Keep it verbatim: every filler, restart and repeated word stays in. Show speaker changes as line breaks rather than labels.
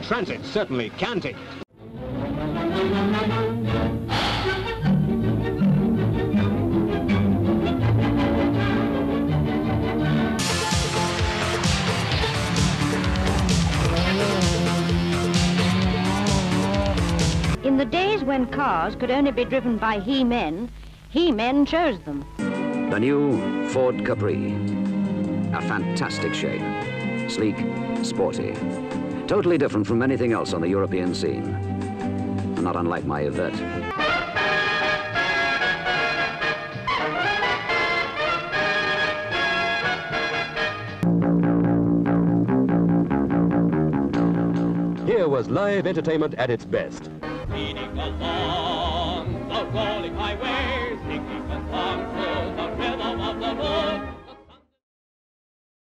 transit certainly canty.
In the days when cars could only be driven by he-men, he-men chose them.
The new Ford Capri. A fantastic shape. Sleek, sporty. Totally different from anything else on the European scene. Not unlike my Yvette.
Here was live entertainment at its best.
Speeding along the rolling highway.